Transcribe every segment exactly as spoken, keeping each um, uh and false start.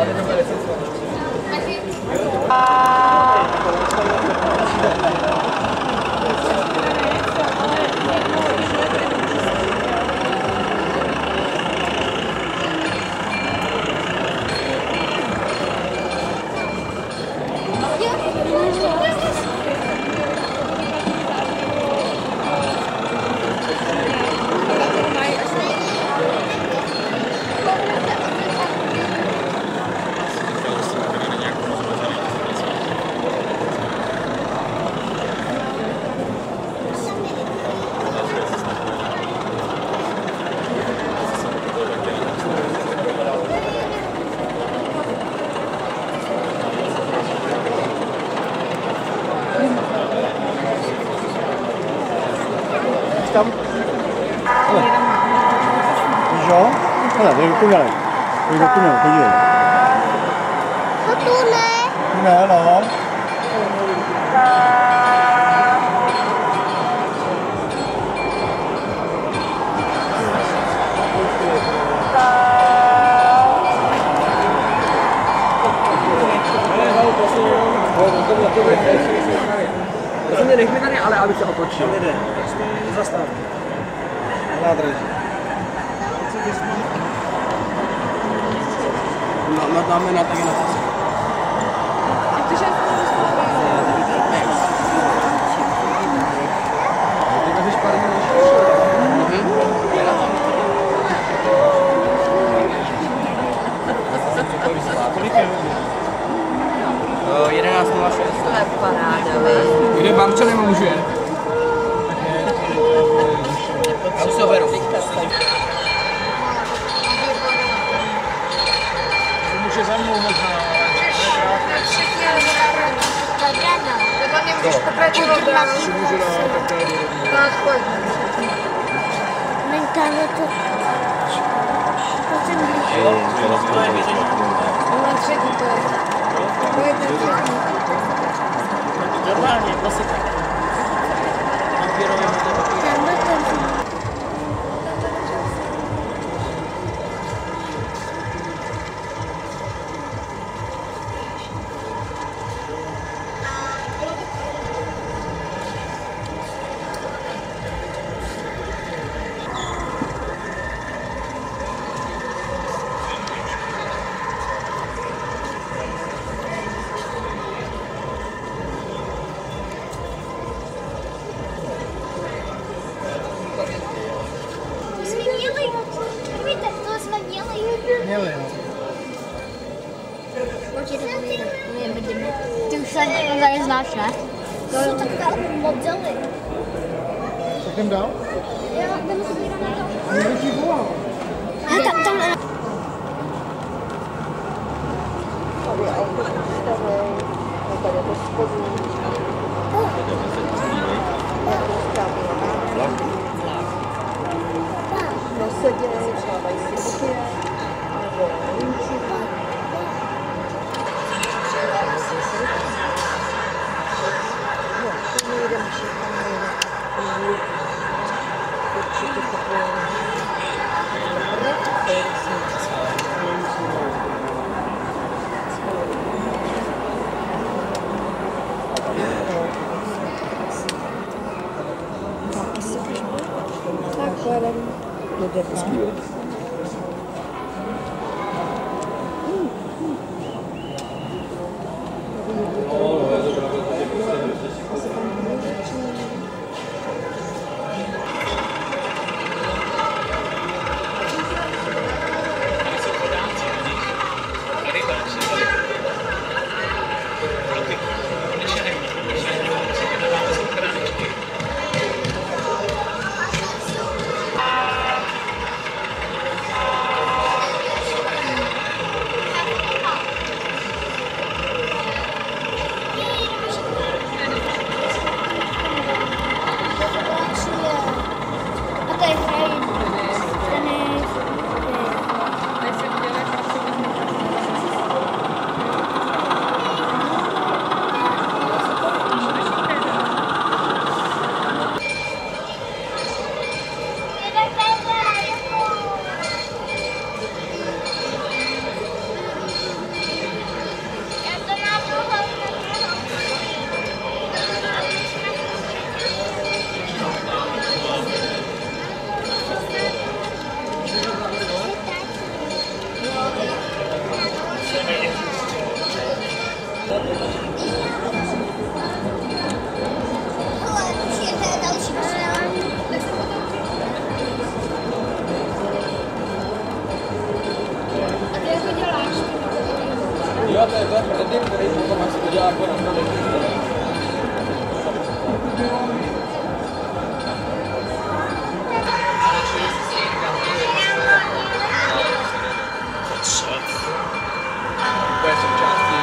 Tam? Hele. Víš jo? Hele, tady do tunele. Tady do tunelu, podívej. To tu ne. Ne, no. Prosím mě, nech mi tady, ale abych se otočil. Zastav. Nádrž. No, no dáme na tak na to. jedenáct nula šest. To je paráda. Kde Bamča nemůže? Já už se ho beru. Může za mnou možná. Nebo nemůžeš pokračovat dál. Můžu dát takhle do Tak pojď. Mentálně to... To jsem blíž. Na třetí to je. To je ten třetí. normálně, prostě tak. Tamhle ten. Měli, no. Určitě to vyjde. My budeme. Ty už se tady znáš, ne? To jsou takové modely. Tak jdem dál? Jo, jdeme se dívat na to. Někdo ti volal. Ne, tam, tam. Tady auto postavej, tady to spodní. Neseděj, přávají si boky, nebo růči. No, to nejdeme všechno. Určitě takové. Základem do devět. Tohle to je Reddit, který potom až to dělá jako na to je součástí.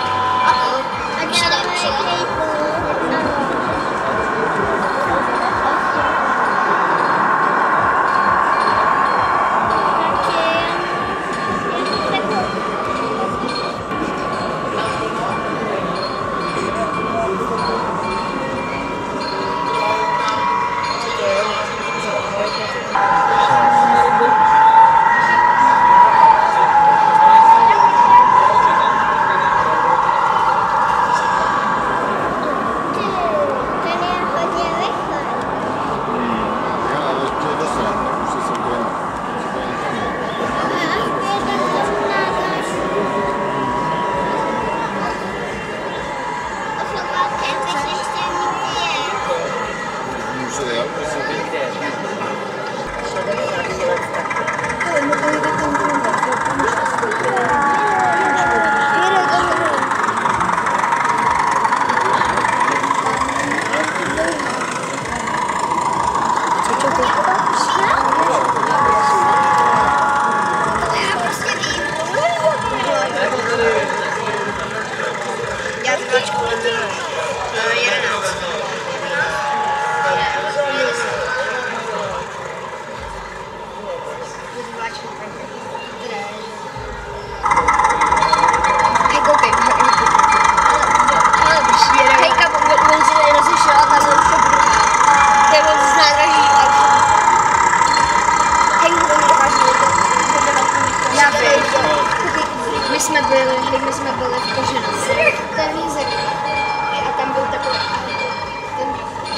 My jsme byli, my jsme byli v Koženci, ten lízek, a tam byl takový, ten...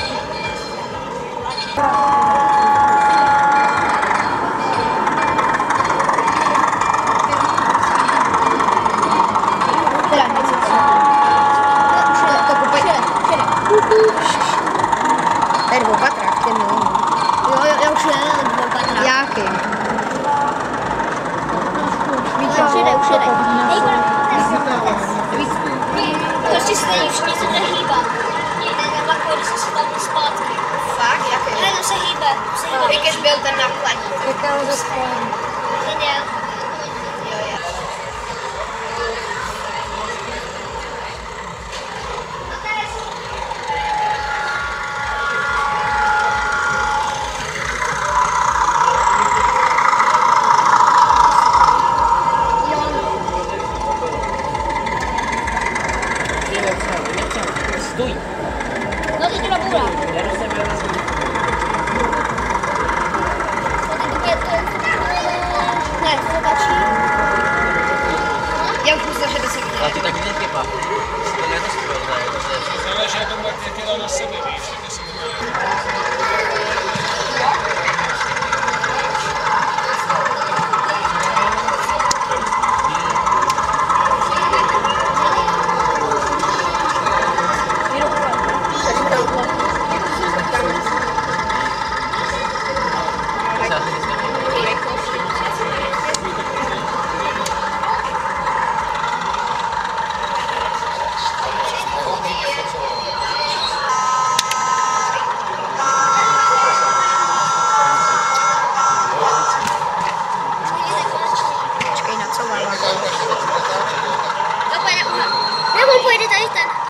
Teda něco to. Už je to kupej. To je dvoupatrák, ty milý. Jo, jo, já už je dvoupatrák. Jaký? Už jede, už jede. Prostě se tady už něco nehýbá. Ten vlak pojede se tam zpátky. Fakt? Jaký? Ne, no se hýbe. Jak byl ten náklad. Jaká ho zaspání? Jde.